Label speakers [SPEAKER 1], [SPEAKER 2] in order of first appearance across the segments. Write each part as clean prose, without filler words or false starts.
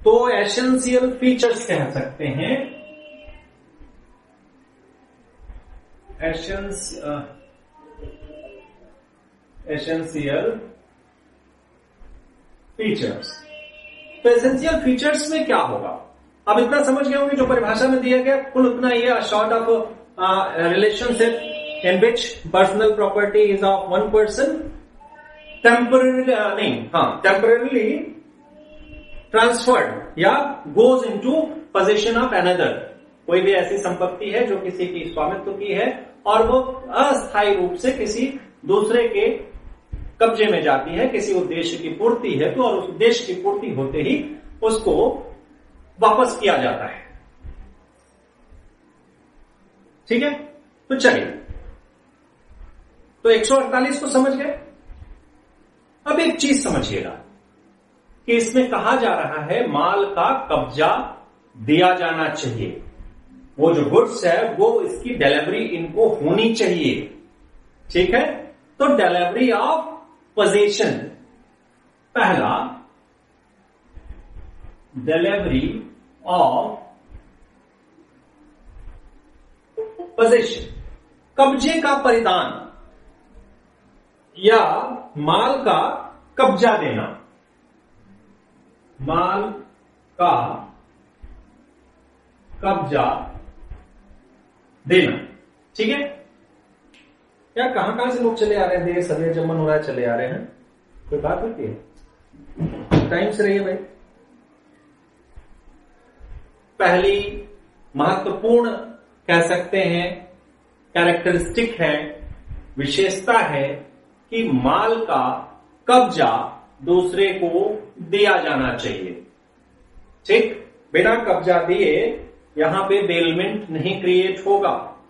[SPEAKER 1] तो essential features कह सकते हैं, एसेंशियल फीचर्स। तो एसेंशियल फीचर्स में क्या होगा, अब इतना समझ गए होंगे जो परिभाषा में दिया गया कुल उतना ही है। Short of relationship in which personal property is of one person temporarily transferred या goes into possession of another. कोई भी ऐसी संपत्ति है जो किसी की स्वामित्व की है और वो अस्थायी रूप से किसी दूसरे के कब्जे में जाती है, किसी उद्देश्य की पूर्ति है तो, और उस उद्देश्य की पूर्ति होते ही उसको वापस किया जाता है। ठीक है, तो चलिए, तो 148 को समझ गए। अब एक चीज समझिएगा कि इसमें कहा जा रहा है माल का कब्जा दिया जाना चाहिए। वो जो गुड्स है वो इसकी डिलीवरी इनको होनी चाहिए। ठीक है, तो डिलीवरी ऑफ पोजीशन, पहला डिलीवरी ऑफ पोजीशन, कब्जे का परिधान या माल का कब्जा देना, माल का कब्जा देना। ठीक है, यार कहां से लोग चले आ रहे हैं, देर सवेर जमन हो रहा है, चले आ रहे हैं, कोई बात होती है, टाइम से रहिए भाई। पहली महत्वपूर्ण कह सकते हैं कैरेक्टरिस्टिक है, विशेषता है कि माल का कब्जा दूसरे को दिया जाना चाहिए। ठीक, बिना कब्जा दिए यहां पे बेलमेंट नहीं क्रिएट होगा।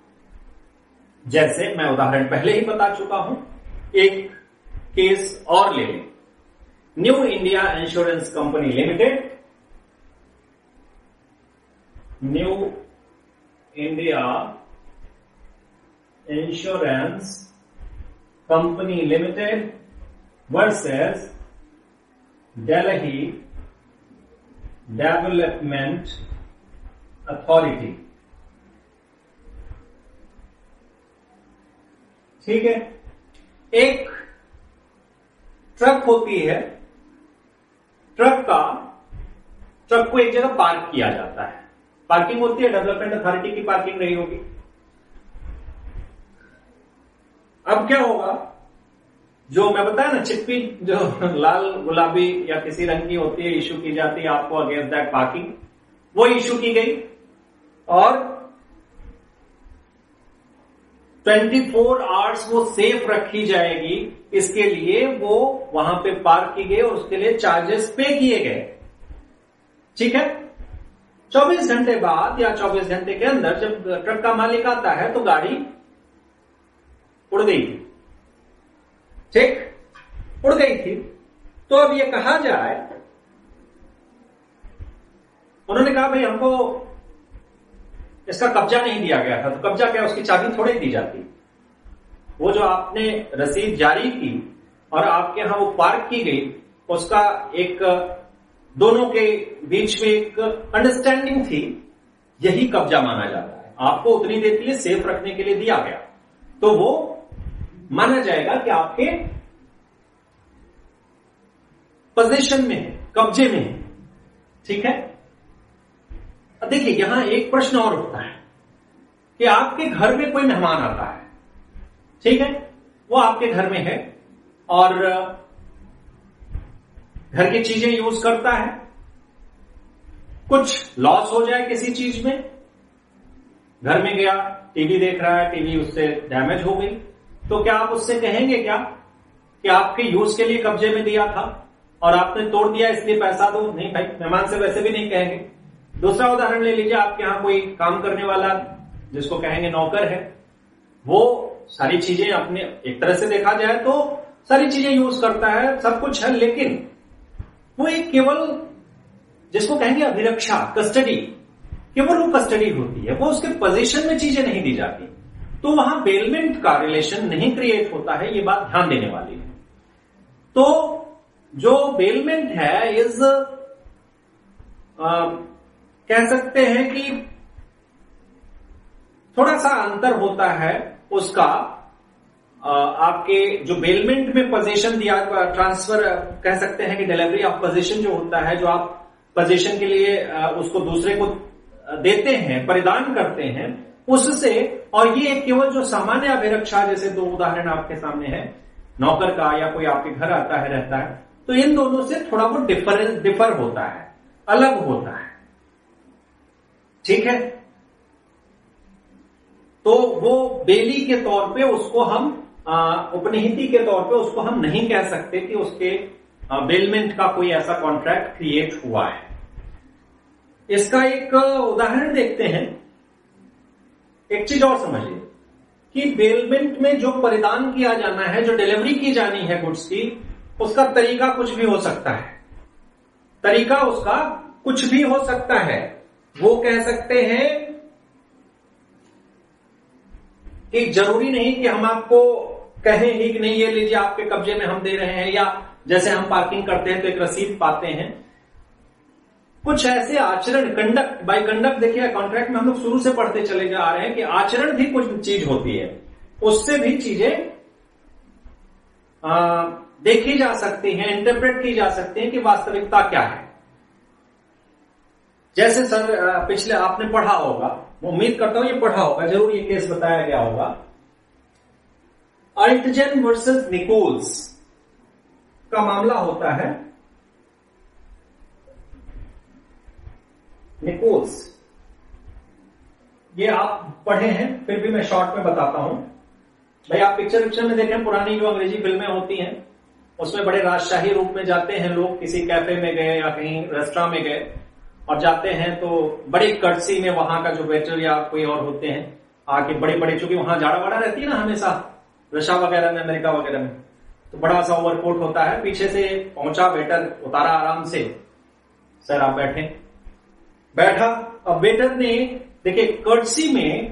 [SPEAKER 1] जैसे मैं उदाहरण पहले ही बता चुका हूं, एक केस और ले लें। New India Insurance Company Limited, New India Insurance Company Limited versus Delhi Development Authority. ठीक है, एक ट्रक होती है, ट्रक को एक जगह पार्क किया जाता है, पार्किंग होती है, डेवलपमेंट अथॉरिटी की पार्किंग रही होगी। अब क्या होगा, जो मैं बताया ना चिप्पी जो लाल गुलाबी या किसी रंग की होती है, इशू की जाती है आपको अगेंस्ट दैट पार्किंग, वो इशू की गई और 24 आवर्स वो सेफ रखी जाएगी, इसके लिए वो वहां पे पार्क की गई और उसके लिए चार्जेस पे किए गए। ठीक है, 24 घंटे बाद या 24 घंटे के अंदर जब ट्रक का मालिक आता है तो गाड़ी उड़ गई थी। ठीक, उड़ गई थी। तो अब ये कहा जाए, उन्होंने कहा भाई हमको इसका कब्जा नहीं दिया गया था, तो कब्जा क्या, उसकी चाबी थोड़ी दी जाती। वो जो आपने रसीद जारी की और आपके यहां वो पार्क की गई, उसका एक दोनों के बीच में एक अंडरस्टैंडिंग थी, यही कब्जा माना जाता है। आपको उतनी देर के लिए सेफ रखने के लिए दिया गया, तो वो माना जाएगा कि आपके पोजीशन में है, कब्जे में है। ठीक है, देखिए यहां एक प्रश्न और उठता है कि आपके घर में कोई मेहमान आता है, ठीक है, वो आपके घर में है और घर की चीजें यूज करता है, कुछ लॉस हो जाए किसी चीज में, घर में गया टीवी देख रहा है, टीवी उससे डैमेज हो गई, तो क्या आप उससे कहेंगे क्या कि आपके यूज के लिए कब्जे में दिया था और आपने तोड़ दिया इसलिए पैसा दो? नहीं भाई, मेहमान से वैसे भी नहीं कहेंगे। दूसरा उदाहरण ले लीजिए, आपके यहां कोई काम करने वाला जिसको कहेंगे नौकर है, वो सारी चीजें अपने एक तरह से देखा जाए तो सारी चीजें यूज करता है, सब कुछ है, लेकिन वो एक केवल जिसको कहेंगे अभिरक्षा, कस्टडी, केवल वो कस्टडी होती है, वो उसके पोजीशन में चीजें नहीं दी जाती, तो वहां बेलमेंट का रिलेशन नहीं क्रिएट होता है। ये बात ध्यान देने वाली है। तो जो बेलमेंट है इज कह सकते हैं कि थोड़ा सा अंतर होता है उसका, आपके जो बेलमेंट में पोजीशन दिया, ट्रांसफर कह सकते हैं कि डिलीवरी ऑफ पोजीशन जो होता है, जो आप पोजीशन के लिए उसको दूसरे को देते हैं, परिधान करते हैं, उससे और ये केवल जो सामान्य अभिरक्षा, जैसे दो उदाहरण आपके सामने है, नौकर का या कोई आपके घर आता है रहता है, तो इन दोनों से थोड़ा बहुत डिफर होता है, अलग होता है। ठीक है, तो वो बेली के तौर पे उसको हम उपनिहिति के तौर पे उसको हम नहीं कह सकते कि उसके बेलमेंट का कोई ऐसा कॉन्ट्रैक्ट क्रिएट हुआ है। इसका एक उदाहरण देखते हैं। एक चीज और समझिए कि बेलमेंट में जो परिधान किया जाना है, जो डिलीवरी की जानी है गुड्स की, उसका तरीका कुछ भी हो सकता है। तरीका उसका कुछ भी हो सकता है। वो कह सकते हैं कि जरूरी नहीं कि हम आपको कहें ही कि नहीं ये लीजिए आपके कब्जे में हम दे रहे हैं, या जैसे हम पार्किंग करते हैं तो एक रसीद पाते हैं। कुछ ऐसे आचरण, कंडक्ट बाय कंडक्ट, देखिए कॉन्ट्रैक्ट में हम लोग शुरू से पढ़ते चले जा रहे हैं कि आचरण भी कुछ चीज होती है, उससे भी चीजें देखी जा सकती हैं, इंटरप्रेट की जा सकती हैं कि वास्तविकता क्या है। जैसे सर पिछले आपने पढ़ा होगा, उम्मीद करता हूं ये पढ़ा होगा, जरूर ये केस बताया गया होगा, अल्टजन वर्सेस निकोल्स का मामला होता है। निकोल्स, ये आप पढ़े हैं, फिर भी मैं शॉर्ट में बताता हूं। भाई आप पिक्चर में देखें, पुरानी जो अंग्रेजी फिल्में होती हैं उसमें बड़े राजशाही रूप में जाते हैं लोग, किसी कैफे में गए या कहीं रेस्टोरेंट में गए और जाते हैं तो बड़ी कर्टसी में वहां का जो वेटर या कोई और होते हैं आके बड़े बड़े, चूंकि वहां जाड़ा वाड़ा रहती है ना हमेशा, रशिया वगैरह में, अमेरिका वगैरह में, तो बड़ा सा ओवरकोट होता है, पीछे से पहुंचा वेटर, उतारा आराम से, सर आप बैठे, बैठा। अब वेटर ने देखिए कर्टसी में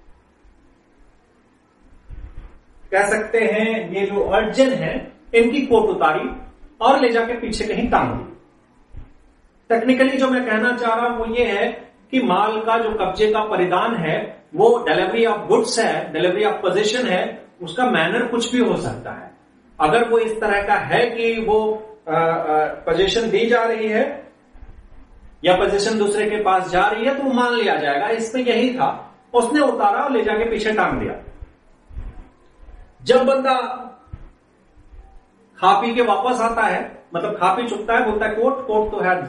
[SPEAKER 1] कह सकते हैं ये जो अर्जन है इनकी कोट उतारी और ले जाके पीछे कहीं टांग दी। टेक्निकली जो मैं कहना चाह रहा हूं वो ये है कि माल का जो कब्जे का परिधान है वो डिलीवरी ऑफ गुड्स है, डिलीवरी ऑफ पोजीशन है, उसका मैनर कुछ भी हो सकता है। अगर वो इस तरह का है कि वो पोजीशन दी जा रही है या पोजीशन दूसरे के पास जा रही है तो वो मान लिया जाएगा। इसमें यही था, उसने उतारा और ले जाके पीछे टांग दिया। जब बंदा खा पी के वापस आता है, मतलब खा पी चुकता है, बोलता है कोट, कोट तो है,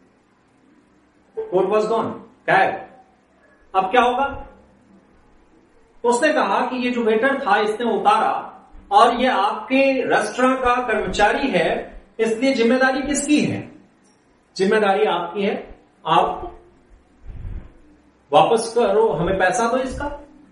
[SPEAKER 1] कोट वॉज गॉन, क्या है, अब क्या होगा? तो उसने कहा कि ये जो वेटर था इसने उतारा और ये आपके रेस्टोरेंट का कर्मचारी है, इसलिए जिम्मेदारी किसकी है? जिम्मेदारी आपकी है, आप वापस करो, हमें पैसा दो इसका।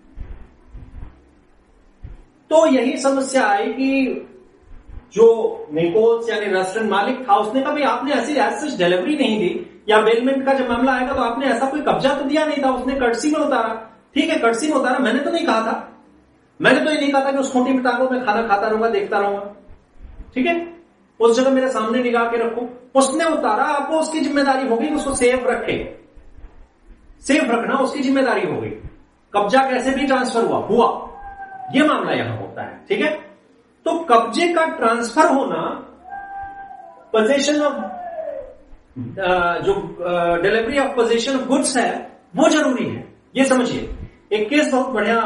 [SPEAKER 1] तो यही समस्या आई कि जो निकोल्स यानी रेस्टोरेंट मालिक था उसने कहा भाई आपने ऐसी सच डिलीवरी नहीं दी, या बेलमेंट का जब मामला आएगा तो आपने ऐसा कोई कब्जा तो दिया नहीं था, उसने कर्टसी में उतारा। ठीक है, कर्टसी में उतारा, मैंने तो नहीं कहा था, मैंने तो ये नहीं कहा था कि उस खूंटी में टांगो, मैं खाना खाता रहूंगा, देखता रहूंगा। ठीक है, उस जगह मेरे सामने निगाह के रखो। उसने उतारा, आपको उसकी जिम्मेदारी होगी उसको सेफ रखे, सेफ रखना उसकी जिम्मेदारी होगी। कब्जा कैसे भी ट्रांसफर हुआ, यह मामला यहां होता है। ठीक है, तो कब्जे का ट्रांसफर होना, पोजीशन ऑफ जो delivery of possession of goods है वो जरूरी है, ये समझिए। एक केस बहुत बढ़िया,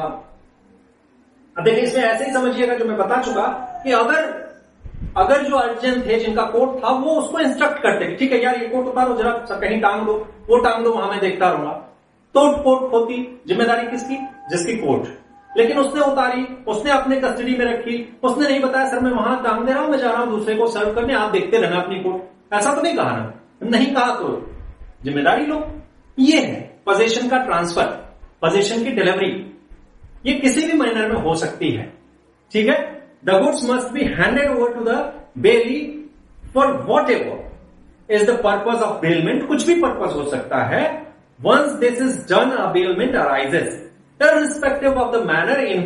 [SPEAKER 1] देखिए इसमें ऐसे ही समझिएगा जो मैं बता चुका कि अगर जो अर्जन थे जिनका कोट था वो उसको इंस्ट्रक्ट करते कि ठीक है यार ये कोट उतारो, जरा कहीं टांग दो, वो टांग दो, वहां मैं देखता रहूंगा, तो कोट होती, जिम्मेदारी किसकी? जिसकी कोट। लेकिन उसने उतारी, उसने अपने कस्टडी में रखी, उसने नहीं बताया सर मैं वहां टांग दे रहा हूं, मैं जा रहा हूं दूसरे को सर्व करने, आप देखते रहना अपनी कोट, ऐसा तो नहीं कहा ना, नहीं कहा तो जिम्मेदारी लो। ये है पोजीशन का ट्रांसफर, पोजीशन की डिलीवरी, ये किसी भी मैनर में हो सकती है। ठीक है, the goods must be handed over to the bailee for whatever is the purpose of bailment, कुछ भी पर्पज हो सकता है। Once this is done a bailment arises irrespective of the manner in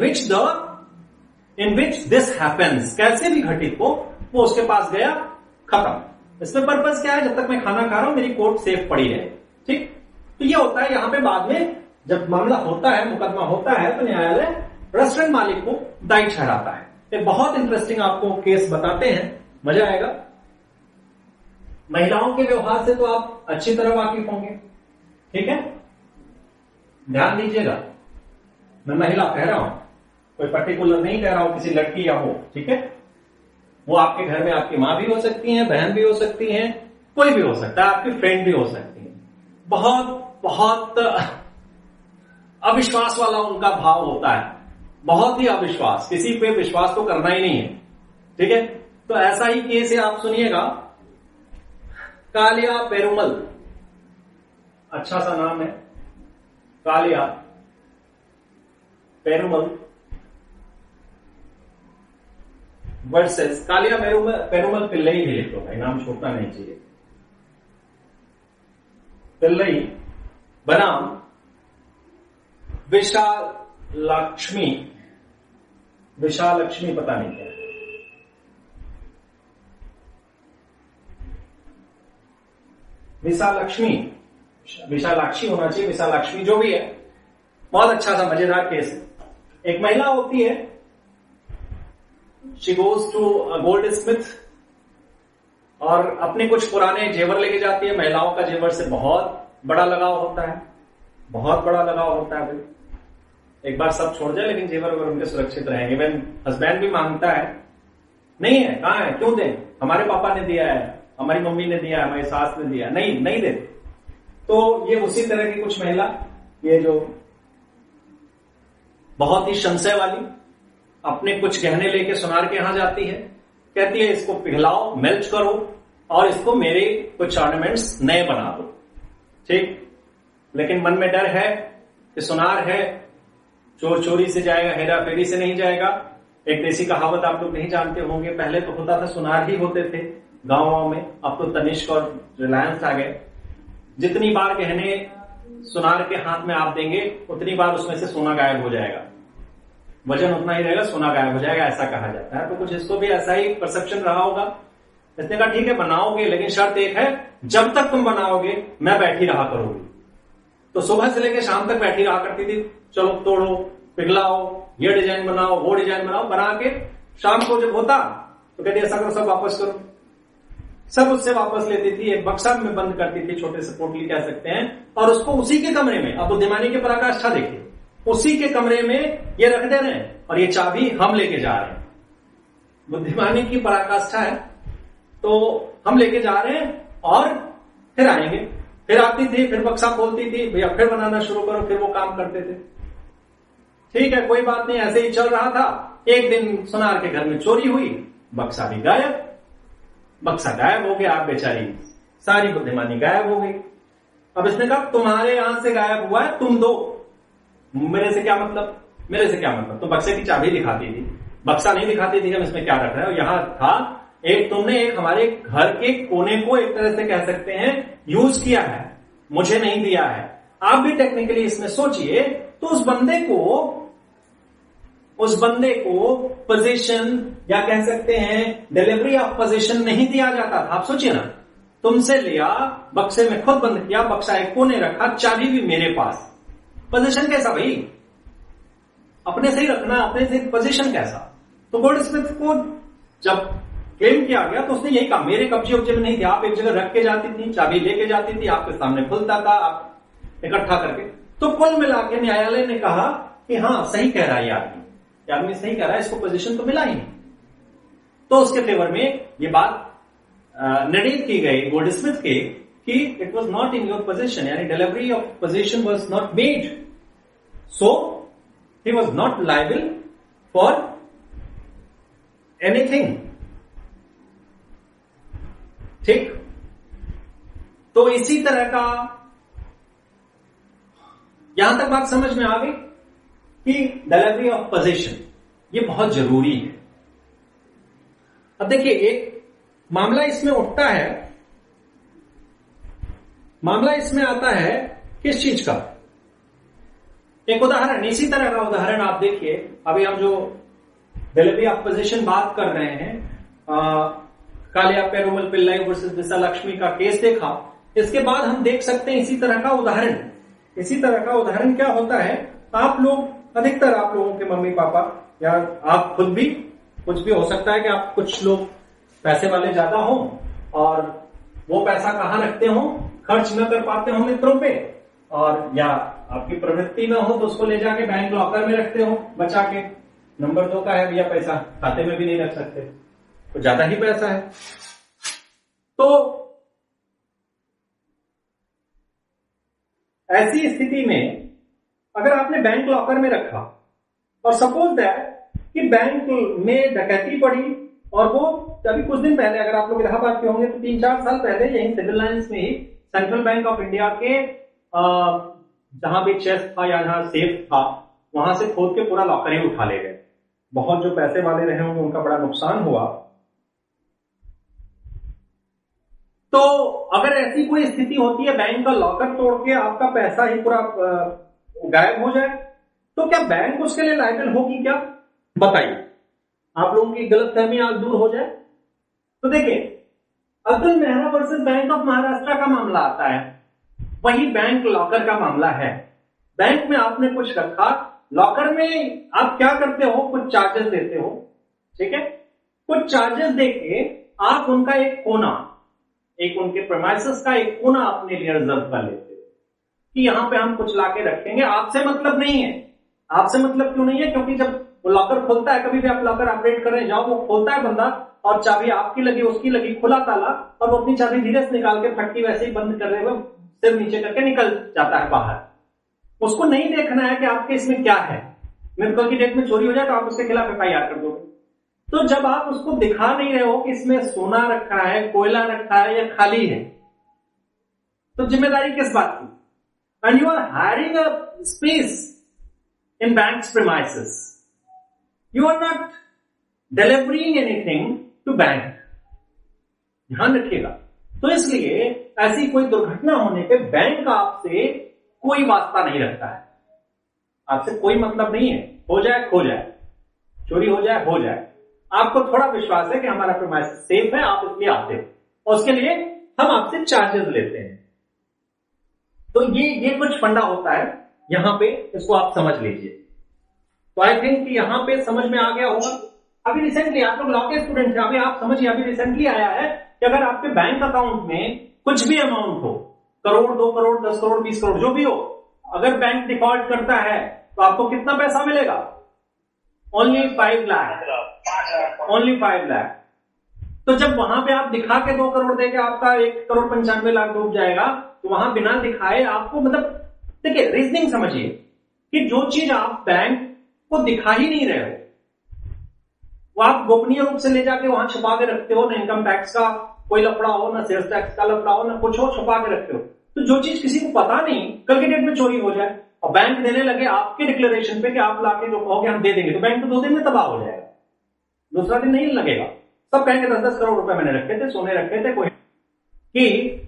[SPEAKER 1] which this happens, कैसे भी घटित हो, वो उसके पास गया, खत्म, इसमें पर्पस क्या है, जब तक मैं खाना खा रहा हूं मेरी कोर्ट सेफ पड़ी रहे। ठीक, तो ये होता है। यहां पे बाद में जब मामला होता है, मुकदमा होता है, तो न्यायालय रेस्टोरेंट मालिक को दायी ठहराता है। एक बहुत इंटरेस्टिंग आपको केस बताते हैं, मजा आएगा। महिलाओं के व्यवहार से तो आप अच्छी तरह वाकिफ होंगे, ठीक है, ध्यान दीजिएगा। मैं महिला कह रहा हूं, कोई पर्टिकुलर नहीं कह रहा हूं, किसी लड़की या हो, ठीक है। वो आपके घर में आपकी मां भी हो सकती है, बहन भी हो सकती है, कोई भी हो सकता है, आपकी फ्रेंड भी हो सकती है। बहुत बहुत अविश्वास वाला उनका भाव होता है, बहुत ही अविश्वास, किसी पे विश्वास तो करना ही नहीं है, ठीक है। तो ऐसा ही केस है, आप सुनिएगा। कालिया पेरुमल, अच्छा सा नाम है, कालिया पेरुमल वर्सेस कालिया पेरुमल पिल्लई भी लिख लो भाई, नाम छूटना नहीं चाहिए। पिल्लई बनाम विशालक्ष्मी पता नहीं क्या, विशालाक्षी होना चाहिए, विशालाक्षी जो भी है। बहुत अच्छा सा मजेदार केस है। एक महिला होती है, she goes to goldsmith और अपने कुछ पुराने जेवर लेके जाती है। महिलाओं का जेवर से बहुत बड़ा लगाव होता है, बहुत बड़ा लगाव होता है भाई। एक बार सब छोड़ जाए लेकिन जेवर वगैरह उनके सुरक्षित रहेंगे। इवन हस्बैंड भी मांगता है, नहीं है, कहां है, क्यों दें, हमारे पापा ने दिया है, हमारी मम्मी ने दिया, हमारी सास ने दिया, नहीं देते। तो ये उसी तरह की कुछ महिला, ये जो बहुत ही संशय वाली, अपने कुछ गहने लेके सुनार के यहां जाती है, कहती है इसको पिघलाओ, मेल्ट करो और इसको मेरे कुछ ऑर्नामेंट्स नए बना दो, ठीक। लेकिन मन में डर है कि सुनार है, चोर चोरी से जाएगा, हेरा फेरी से नहीं जाएगा। एक देसी कहावत आप लोग नहीं जानते होंगे, पहले तो होता था सुनार ही होते थे गांवों में, अब तो तनिष्क और रिलायंस आ गए। जितनी बार गहने सुनार के हाथ में आप देंगे उतनी बार उसमें से सोना गायब हो जाएगा, वजन उतना ही रहेगा, सोना गायब हो जाएगा, ऐसा कहा जाता है। तो कुछ इसको भी ऐसा ही परसेप्शन रहा होगा। इसने कहा ठीक है बनाओगे, लेकिन शर्त एक है, जब तक तुम बनाओगे मैं बैठी रहा करूंगी। तो सुबह से लेकर शाम तक बैठी रहा करती थी, चलो तोड़ो, पिघलाओ, ये डिजाइन बनाओ, वो डिजाइन बनाओ, बना के शाम को जब होता तो कहती ऐसा करो, सब वापस करो। सब उससे वापस लेती थी, एक बक्सा में बंद करती थी, छोटे से पोटली कह सकते हैं, और उसको उसी के कमरे में, अब बुद्धिमानी की पराकाष्ठा देखिए, उसी के कमरे में ये रख दे रहे हैं और ये चाबी हम लेके जा रहे हैं। बुद्धिमानी की पराकाष्ठा है, तो हम लेके जा रहे हैं और फिर आएंगे। फिर आती थी, फिर बक्सा खोलती थी, भैया फिर बनाना शुरू करो, फिर वो काम करते थे। ठीक है, कोई बात नहीं, ऐसे ही चल रहा था। एक दिन सुनार के घर में चोरी हुई, बक्सा भी गायब, बक्सा गायब हो गया, आप बेचारी सारी बुद्धिमानी गायब हो गई। अब इसने कहा तुम्हारे यहां से गायब हुआ है, तुम दो। मेरे से क्या मतलब, मेरे से क्या मतलब, तो बक्से की चाबी दिखाती थी, बक्सा नहीं दिखाती थी हम इसमें क्या रख रहे हैं। यहां था एक, तुमने एक हमारे घर के कोने को एक तरह से कह सकते हैं यूज किया है, मुझे नहीं दिया है। आप भी टेक्निकली इसमें सोचिए, तो उस बंदे को पोजीशन या कह सकते हैं डिलीवरी ऑफ पोजीशन नहीं दिया जाता था। आप सोचिए ना, तुमसे लिया, बक्से में खुद बंद किया, बक्सा एक कोने रखा, चाबी भी मेरे पास, पोजीशन कैसा भाई, अपने से ही रखना, अपने से पोजीशन कैसा। तो गोल्ड स्मिथ को जब क्लेम किया गया तो उसने यही कहा, मेरे कब्जे उब्जे में नहीं थे, आप एक जगह रख के जाती थी, चाबी लेके जाती थी, आपके सामने खुलता था, आप इकट्ठा करके। तो कुल मिला के न्यायालय ने कहा कि हाँ सही कह रहा है ये आदमी सही कह रहा है, इसको पोजीशन तो मिला ही नहीं। तो उसके फेवर में ये बात निर्णित की गई गोल्ड स्मिथ के कि it was not in your possession, यानी delivery of possession was not made, so he was not liable for anything. ठीक, तो इसी तरह का यहां तक बात समझ में आ गई कि डिलीवरी ऑफ पोजीशन ये बहुत जरूरी है। अब देखिए, एक मामला इसमें उठता है, मामला इसमें आता है किस चीज का, एक उदाहरण, इसी तरह का उदाहरण आप देखिए। अभी हम जो डिलीवरी ऑफ पोजीशन बात कर रहे हैं, कालिया पेरुमल पिल्लाई वर्सेस विशालक्ष्मी का केस देखा, इसके बाद हम देख सकते हैं इसी तरह का उदाहरण क्या होता है। आप लोग, अधिकतर आप लोगों के मम्मी पापा या आप खुद भी, कुछ भी हो सकता है कि आप कुछ लोग पैसे वाले ज्यादा हो और वो पैसा कहाँ रखते हो, खर्च न कर पाते हो मित्रों पे, और या आपकी प्रवृत्ति में हो तो उसको ले जाके बैंक लॉकर में रखते हो बचा के। नंबर 2 का है भैया, पैसा खाते में भी नहीं रख सकते, तो ज्यादा ही पैसा है। तो ऐसी स्थिति में अगर आपने बैंक लॉकर में रखा और सपोज दैट कि बैंक में डकैती पड़ी, और वो अभी कुछ दिन पहले, अगर आप लोग इलाहाबाद के होंगे तो 3-4 साल पहले यही सिविल लाइंस में ही सेंट्रल बैंक ऑफ इंडिया के जहां भी चेस्ट था या जहां सेफ था वहां से खोद के पूरा लॉकर ही उठा ले गए। बहुत जो पैसे वाले रहे होंगे उनका बड़ा नुकसान हुआ। तो अगर ऐसी कोई स्थिति होती है बैंक का लॉकर तोड़ के आपका पैसा ही पूरा गायब हो जाए, तो क्या बैंक उसके लिए लायबल होगी क्या? बताइए, आप लोगों की गलतफहमी आज दूर हो जाए। तो देखिए, Abdul Mehra versus bank of Maharashtra का मामला आता है, वही बैंक लॉकर का मामला है। बैंक में आपने कुछ रखा, लॉकर में आप क्या करते हो, कुछ चार्जेस देते हो, ठीक है। कुछ चार्जेस देके आप उनका एक कोना, एक उनके प्रेमाइसेस का एक कोना अपने लिए रिजर्व कर लेते हो कि यहां पे हम कुछ लाके रखेंगे, आपसे मतलब नहीं है। आपसे मतलब क्यों नहीं है? क्योंकि जब वो लॉकर खोलता है, कभी भी आप लॉकर ऑपरेट करने जाओ, वो खोलता है बंदा और चाबी आपकी लगी उसकी लगी, खुला ताला, और वो अपनी चाबी धीरे से निकाल के फटकी वैसे ही बंद कर रहे हुए सिर नीचे करके निकल जाता है बाहर। उसको नहीं देखना है कि आपके इसमें क्या है, नहीं कल की डेट में चोरी हो जाए तो आप उसके खिलाफ FIR कर दोगे। तो जब आप उसको दिखा नहीं रहे हो कि इसमें सोना रखा है, कोयला रखा है या खाली है, तो जिम्मेदारी किस बात की? And you are hiring a space in bank's premises. You are not delivering anything to bank. ध्यान रखिएगा। तो इसलिए ऐसी कोई दुर्घटना होने पे बैंक आपसे कोई वास्ता नहीं रखता है, आपसे कोई मतलब नहीं है। हो जाए खो जाए, चोरी हो जाए हो जाए, आपको थोड़ा विश्वास है कि हमारा प्रीमाइस सेफ है, आप इसलिए आते हो और उसके लिए हम आपसे चार्जेस लेते हैं। तो ये कुछ फंडा होता है यहां पे, इसको आप समझ लीजिए। तो आई थिंक कि यहां पे समझ में आ गया होगा। अभी रिसेंटली आप लोग लॉ के स्टूडेंट हैं, अभी आप समझिए, अभी रिसेंटली आया है कि अगर आपके बैंक अकाउंट में कुछ भी अमाउंट हो, करोड़ 2 करोड़ 10 करोड़ 20 करोड़ जो भी हो, अगर बैंक डिफॉल्ट करता है तो आपको कितना पैसा मिलेगा? Only 5 lakh, only 5 lakh. तो जब वहां पे आप दिखा के 2 करोड़ देके आपका 1 करोड़ 95 लाख डूब जाएगा, तो वहां बिना दिखाए आपको, मतलब देखिए रीजनिंग समझिए कि जो चीज आप बैंक को दिखा ही नहीं रहे हो, वो आप गोपनीय रूप से ले जाके वहां छुपा के रखते हो, ना इनकम टैक्स का कोई लफड़ा हो, ना सेल्स टैक्स का लफड़ा हो, ना कुछ हो, छुपा के रखते हो। तो जो चीज किसी को पता नहीं, कल के डेट में चोरी हो जाए और बैंक देने लगे आपके डिक्लेरेशन पे कि आप लाके जो कहोगे हम दे देंगे, तो बैंक तो 2 दिन में तबाह हो जाएगा, दूसरा दिन नहीं लगेगा। सब कहेंगे 10-10 करोड़ रुपए मैंने रखे थे, सोने रखे थे, कोई कि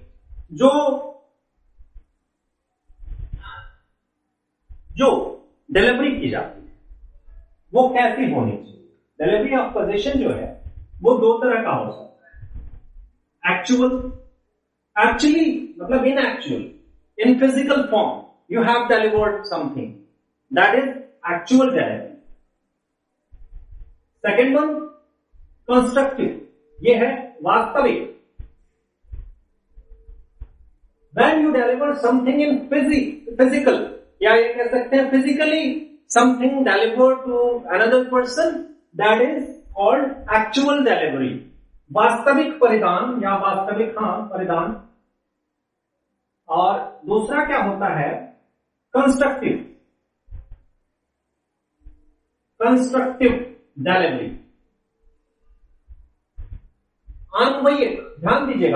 [SPEAKER 1] जो डिलीवरी की जाती है वो कैसी होनी चाहिए। डिलीवरी ऑफ पोजीशन जो है वो 2 तरह का हो सकता है, एक्चुअली मतलब in actual, in physical form you have delivered something, that is actual delivery. Second one constructive, ये है वास्तविक। When you deliver something in physical, या ये कह सकते हैं physically something delivered to another person, that is called actual delivery, वास्तविक परिधान या वास्तविक परिधान। और दूसरा क्या होता है? Constructive delivery. अन्वयिक, ध्यान दीजिएगा,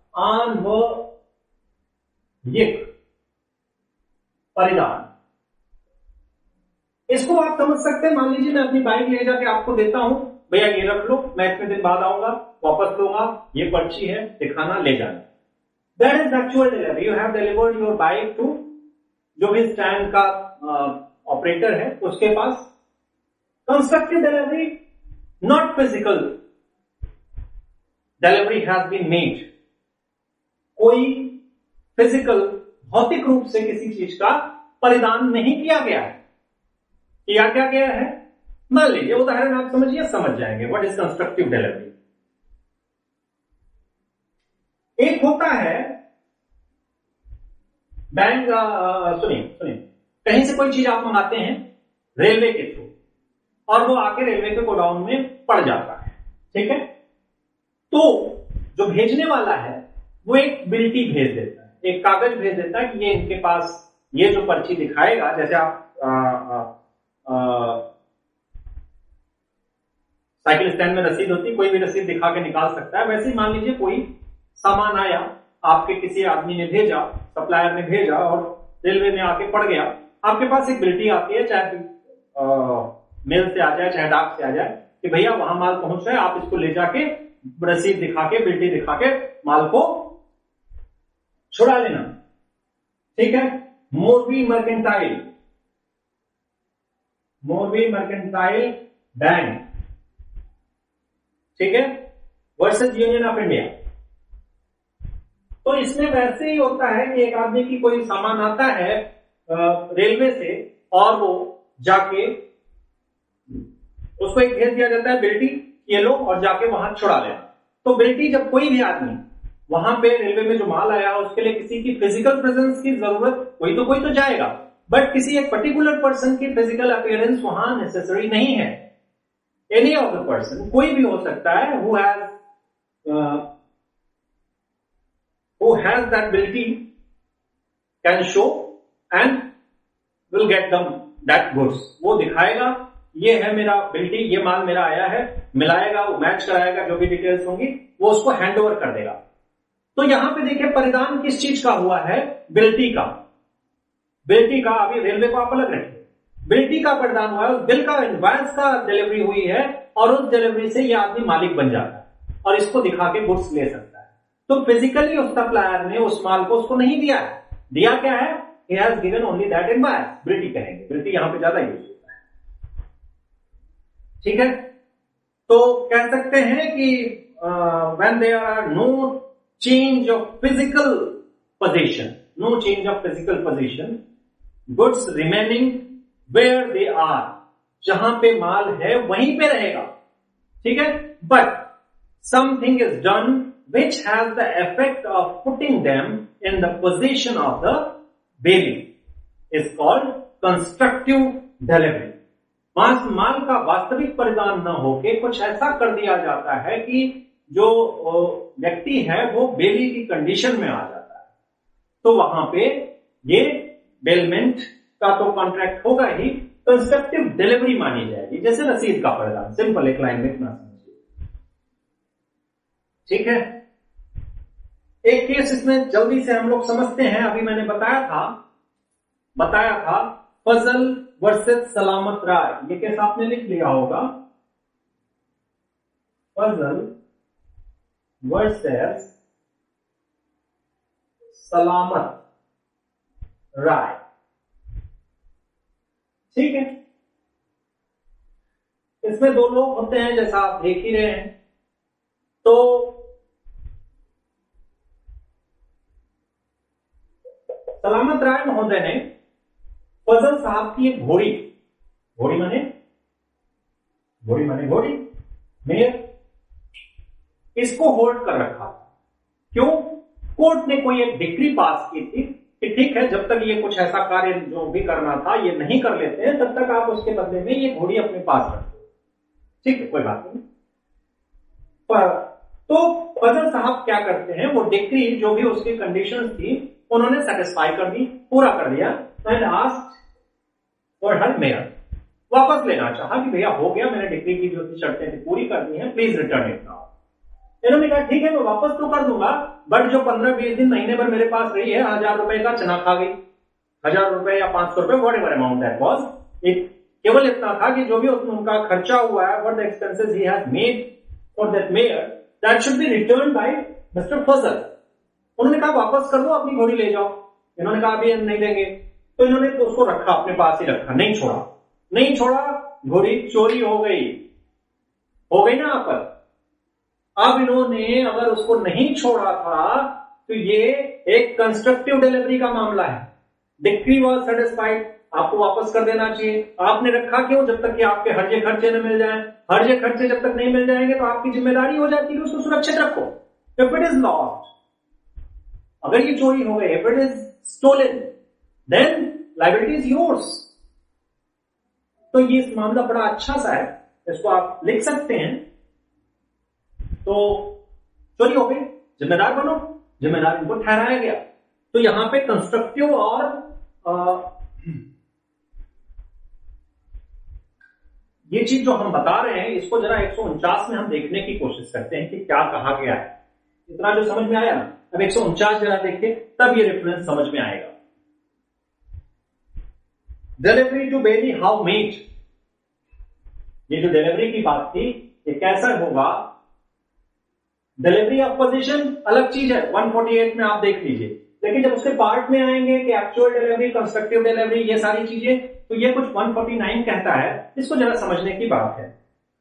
[SPEAKER 1] अन्वयिक परिधान। इसको आप समझ सकते हैं, मान लीजिए मैं अपनी बाइक ले जाके आपको देता हूं, भैया ये रख लो, मैं इतने दिन बाद आऊंगा, वापस लूंगा, ये पर्ची है, दिखाना, ले जाना। That is actual delivery. You have delivered your bike to जो भी स्टैंड का ऑपरेटर है उसके पास। Constructive delivery, not physical, delivery has been made, कोई फिजिकल भौतिक रूप से किसी चीज का परिधान नहीं किया गया है। किया क्या गया है? मान लीजिए उदाहरण आप समझिए, समझ जाएंगे व्हाट इज कंस्ट्रक्टिव डिलीवरी। एक होता है बैंक, सुनिए, कहीं से कोई चीज आप मंगाते हैं रेलवे के थ्रू और वो आके रेलवे के गोडाउन में पड़ जाता है, ठीक है। तो जो भेजने वाला है वो एक बिल्टी भेज देता है, एक कागज भेज देता है कि ये इनके पास ये जो पर्ची दिखाएगा, जैसे आप साइकिल स्टैंड में रसीद होती, कोई भी रसीद दिखा के निकाल सकता है, वैसे ही मान लीजिए कोई सामान आया, आपके किसी आदमी ने भेजा, सप्लायर ने भेजा और रेलवे में आके पड़ गया, आपके पास एक बिल्टी आती है, चाहे मेल से आ जाए चाहे डाक से आ जाए, कि भैया वहां माल पहुंच रहा है, आप इसको ले जाके रसीद दिखा के, बिल्टी दिखा के माल को छुड़ा लेना, ठीक है। मोरबी मर्केंटाइल बैंक, ठीक है, वर्सेस यूनियन ऑफ इंडिया। तो इसमें वैसे ही होता है कि एक आदमी की कोई सामान आता है रेलवे से और वो जाके उसको एक भेज दिया जाता है बिल्टी, ये लो और जाके वहां छुड़ा लेना। तो बिल्टी, जब कोई भी आदमी वहां पे रेलवे में जो माल आया उसके लिए किसी की फिजिकल प्रेजेंस की जरूरत, कोई तो जाएगा, बट किसी एक पर्टिकुलर पर्सन की फिजिकल अपीयरेंस वहां नेसेसरी नहीं है। एनी ऑफ द पर्सन, कोई भी हो सकता है, who has that ability can show and will get them that goods, वो दिखाएगा ये है मेरा बिल्टी, ये माल मेरा आया है, मिलाएगा, वो मैच कराएगा, जो भी डिटेल्स होंगी वो उसको हैंड ओवर कर देगा। तो यहां पे देखिए परिधान किस चीज का हुआ है? बिल्टी का। अभी रेलवे को आप अलग रखिए, बिल्टी का परिधान हुआ है, उस बिल का एडवांस का डिलीवरी हुई है और उस डिलीवरी से ये आदमी मालिक बन जाता है और इसको दिखा के गुड्स ले सकता है। तो फिजिकली उस सप्लायर ने उस माल को उसको नहीं दिया है, दिया क्या है? he has given only that invoice, बिल्टी कहेंगे, बिल्टी यहां पे ज्यादा यूज होता है, ठीक है। तो कह सकते हैं कि when there are no change of physical position, goods remaining where they are, जहां पे माल है वहीं पे रहेगा, ठीक है। but something is done which has the effect of putting them in the possession of the bailee is called constructive delivery। माल का वास्तविक परिधान न होके कुछ ऐसा कर दिया जाता है कि जो व्यक्ति है वो बेली की कंडीशन में आ जाता है, तो वहां पे ये बेलमेंट का तो कॉन्ट्रैक्ट होगा ही, कंस्ट्रक्टिव डिलीवरी मानी जाएगी, जैसे रसीद का परिधान। सिंपल एक लाइन में इतना समझिए, ठीक है। एक केस इसमें जल्दी से हम लोग समझते हैं। अभी मैंने बताया था फजल वर्सेस सलामत राय, ये केस आपने लिख लिया होगा, फजल वर्सेस सलामत राय, ठीक है। इसमें दो लोग होते हैं जैसा आप देख ही रहे हैं। तो सलामत राय महोदय ने फजल साहब की एक घोड़ी माने मेयर, इसको होल्ड कर रखा था। क्यों? कोर्ट ने कोई एक डिक्री पास की थी कि ठीक है, जब तक ये कुछ ऐसा कार्य जो भी करना था ये नहीं कर लेते हैं, तब तक आप उसके बदले में ये घोड़ी अपने पास रखते, ठीक है, कोई बात नहीं। तो फजल साहब क्या करते हैं, वो डिक्री जो भी उसकी कंडीशंस थी उन्होंने सेटिस्फाई कर दी, पूरा कर दिया, and asked for her mare, वापस लेना चाहा कि भैया हो गया, मैंने डिक्री की जो शर्तें थी पूरी कर दी हैं, प्लीज रिटर्न इट नाउ। इन्होंने कहा ठीक है मैं वापस तो कर दूंगा, बट जो 15-20 दिन महीने भर मेरे पास रही है, 1000 रुपए का चना खा गई, 1000 रुपए या 500 रुपए, whatever amount that was, केवल इतना था कि जो भी उसमें उनका खर्चा हुआ है, what the expenses he has made for that mare, that should be return by mister Fazal. उन्होंने कहा वापस कर दो, अपनी घोड़ी ले जाओ। इन्होंने कहा अभी नहीं देंगे, तो इन्होंने तो उसको रखा, अपने पास ही रखा, नहीं छोड़ा, घोड़ी चोरी हो गई ना आपस। अब इन्होंने अगर उसको नहीं छोड़ा था तो ये एक कंस्ट्रक्टिव डिलीवरी का मामला है। डिक्री वॉज सेटिस्फाइड, आपको वापस कर देना चाहिए। आपने रखा क्यों? जब तक कि आपके हर्जे खर्चे न मिल जाएं। हर्जे खर्चे जब तक नहीं मिल जाएंगे तो आपकी जिम्मेदारी हो जाती है उसको सुरक्षित रखो। इफ इट इज लॉस्ट, अगर ये चोरी हो गई, if it is stolen, then liability is yours. तो ये इस मामला बड़ा अच्छा सा है, इसको आप लिख सकते हैं। तो चोरी हो गई, जिम्मेदार बनो, जिम्मेदार इनको ठहराया गया। तो यहां पे कंस्ट्रक्टिव और ये चीज जो हम बता रहे हैं इसको जरा 149 में हम देखने की कोशिश करते हैं कि क्या कहा गया है। इतना जो समझ में आया ना, अब 149 जरा देखिए, तब ये रेफरेंस समझ में आएगा। Delivery to bailee how made, ये जो डिलीवरी की बात थी ये कैसा होगा? डिलीवरी ऑफ पोजीशन अलग चीज है, 148 में आप देख लीजिए। लेकिन जब उसके पार्ट में आएंगे कि एक्चुअल डिलीवरी, कंस्ट्रक्टिव डिलीवरी, ये सारी चीजें, तो ये कुछ 149 कहता है, इसको जरा समझने की बात है।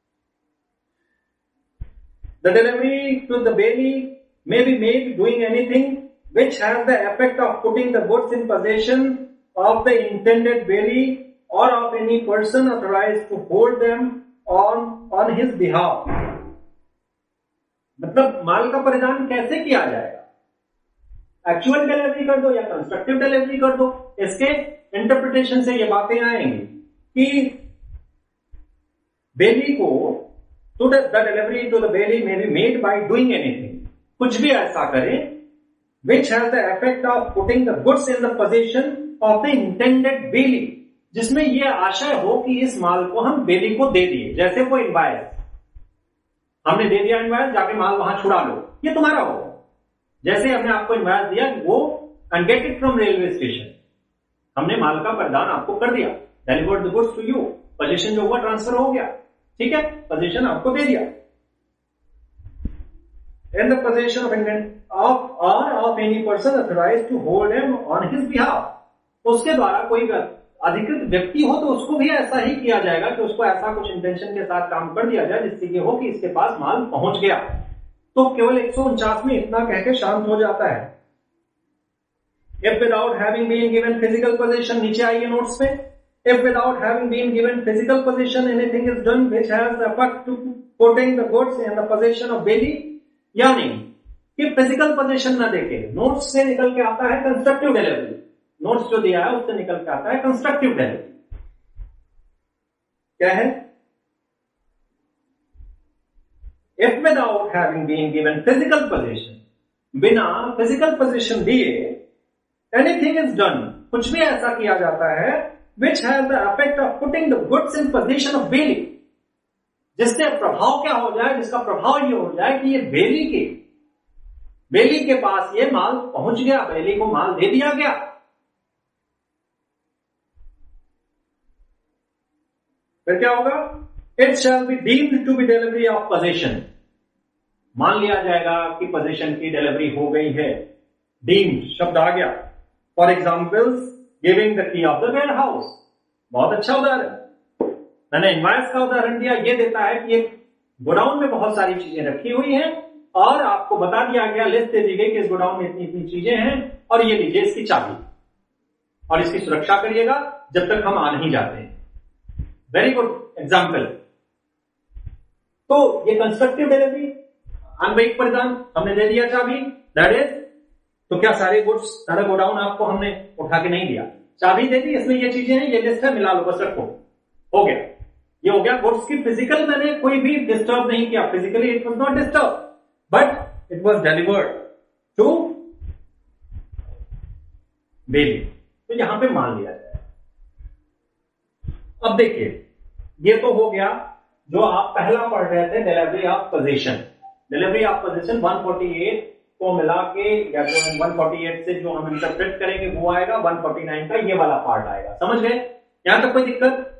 [SPEAKER 1] The delivery to the bailee may be made doing anything which has the effect of putting the goods in possession of the intended bailee or of any person authorized to hold them on his behalf। मतलब माल का परिधान कैसे किया जाएगा? Actual delivery कर दो या constructive delivery कर दो, इसके इंटरप्रिटेशन से ये बातें आएंगी कि बेली को to the delivery to the bailey may be made by doing anything, कुछ भी ऐसा करें which has the effect of putting the goods in the possession of the intended bailey, जिसमें यह आशय हो कि इस माल को हम बेली को दे दिए। जैसे वो इनवाइस, हमने दे दिया इनवाइस, जाके माल वहां छुड़ा लो, ये तुम्हारा होगा। जैसे हमने आपको इनवाइस दिया वो and get it from railway station, हमने माल का परिधान आपको कर दिया, delivered the goods to you, possession जो हुआ ट्रांसफर हो गया, ठीक है, पोजीशन आपको दे दिया। In the possession of any person authorized to hold him on his behalf, उसके द्वारा कोई अधिकृत व्यक्ति हो तो उसको भी ऐसा ही किया जाएगा कि उसको ऐसा कुछ इंटेंशन के साथ काम कर दिया जाए जिससे ये हो कि इसके पास माल पहुंच गया। तो केवल 149 में इतना कह के शांत हो जाता है। If without having been given physical possession, नीचे आइए नोट्स पे, if without having been given physical possession anything is done which has the effect to putting the goods in the possession of bailey, यानी कि physical position ना देके notes से निकल के आता है कंस्ट्रक्टिव डिलीवरी, नोट्स जो दिया है उससे निकल के आता है कंस्ट्रक्टिव डिलीवरी। क्या है? If without having been given physical possession, बिना फिजिकल पोजीशन दिए एनीथिंग इज डन, कुछ भी ऐसा किया जाता है which has the effect of putting the goods in possession of bailee, जिससे प्रभाव क्या हो जाए, जिसका प्रभाव ये हो जाए कि ये बेली के पास ये माल पहुंच गया, बेली को माल दे दिया गया। फिर क्या होगा? It shall be deemed to be delivery of possession, मान लिया जाएगा कि पोजीशन की डिलीवरी हो गई है। डीम्ड शब्द आ गया। For examples, giving the key of the warehouse, बहुत अच्छा उदाहरण। मैंने इनवाइस का उदाहरण दिया, यह देता है कि एक गोडाउन में बहुत सारी चीजें रखी हुई हैं और आपको बता दिया गया, लिस्ट दे दी गई कि इस गोडाउन में इतनी इतनी चीजें हैं और ये लीजिए इसकी चाबी और इसकी सुरक्षा करिएगा जब तक हम आ नहीं जाते हैं। Very good example. तो ये कंस्ट्रक्टिव डिलीवरी, अनवैध परिधान, हमने दे दिया चाबी, दैट इज, तो क्या सारे गुड्स, सारा गोडाउन आपको हमने उठा के नहीं दिया, चाबी दे दी, इसमें ये चीजें हैं, ये लिस्ट है, मिला लो बस रखो, हो गया। ये हो गया गुड्स की फिजिकल, मैंने कोई भी डिस्टर्ब नहीं किया, physically it was not disturb but it was delivered to bailee, तो यहां पे मान लिया जाए। अब देखिए, ये तो हो गया जो आप पहला पढ़ रहे थे, delivery of possession. Delivery of possession 148 को मिला के या तो 148 से जो हम इंटरप्रेट करेंगे वो आएगा, 149 का ये वाला पार्ट आएगा। समझ गए? यहां तक कोई दिक्कत?